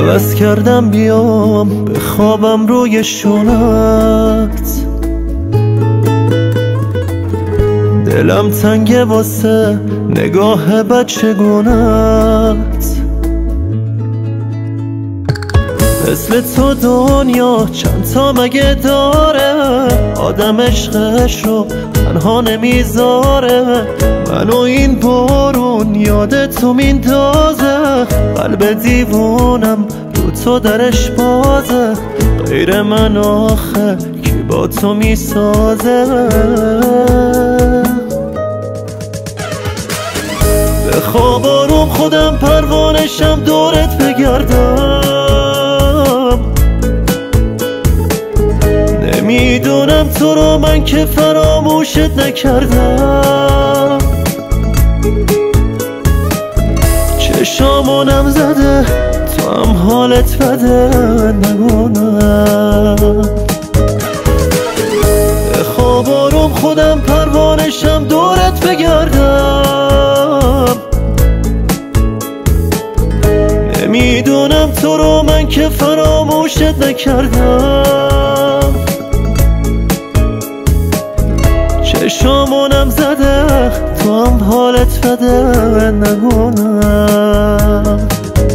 عوض کردم بیام بخوابم روی شونت. دلم تنگه واسه نگاه بچگونت. مثل تو دنیا چند تا مگه داره، آدم عشقش رو تنها نمیذاره. منو این بارون یاد تو میندازه، قلب دیوونم رو تو درش بازه. غیر من آخه کی با تو میسازه؟ بخواب آروم خودم پروانشم دورت بگردم. نمیدونم تو رو من که فراموشت نکردم. چشامونم زده تو هم حالت بده نگونم. بخواب آروم خودم پروانشم دورت بگردم. نمیدونم تو رو من که فراموشت نکردم. چشامونم زده تو هم حالت بده نگونم.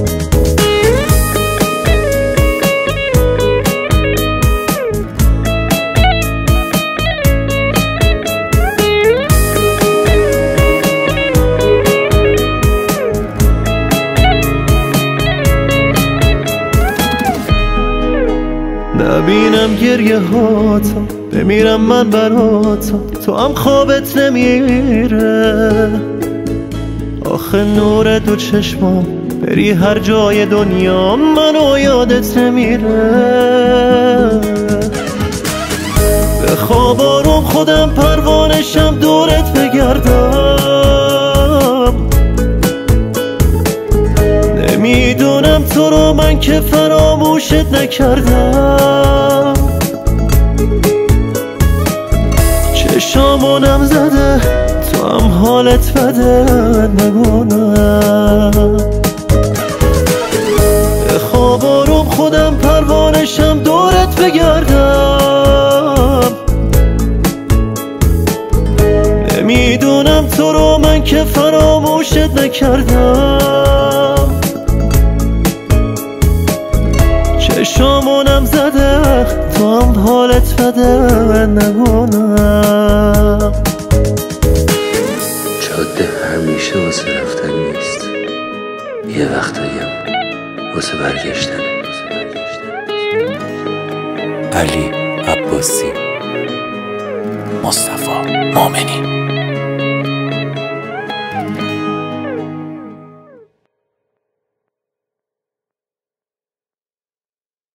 نبینم گریه هاتو بمیرم من براتو، تو هم خوابت نمیره. آخه نور دو چشمام بری هر جای دنیا منو یادت نمیره. بخواب آروم خودم پروانشم دورت بگردم. نمیدونم تو رو من که فراموشت نکردم. چشامونم زده تو هم حالت بده نگونم. بخواب آروم خودم پروانشم دورت بگردم. نمیدونم تو رو من که فراموشت نکردم. چشامونم زده تو هم حالت بده نگونم. جاده همیشه واسه رفتن نیست، یه وقتاییم واسه برگشتن. علی عباسی، مصطفی، مومنی.